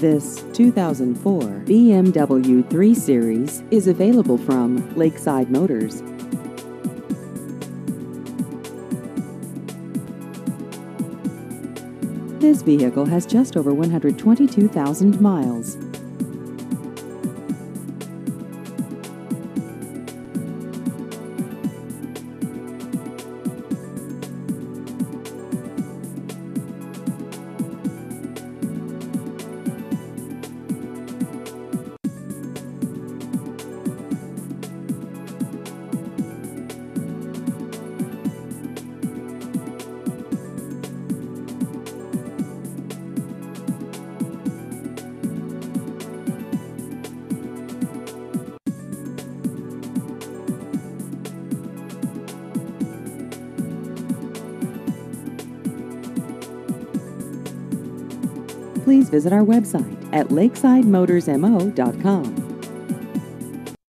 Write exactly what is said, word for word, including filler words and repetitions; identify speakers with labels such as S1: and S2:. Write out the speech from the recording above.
S1: This two thousand four B M W three Series is available from Lakeside Motors. This vehicle has just over one hundred twenty-two thousand miles. Please visit our website at lakeside motors m o dot com.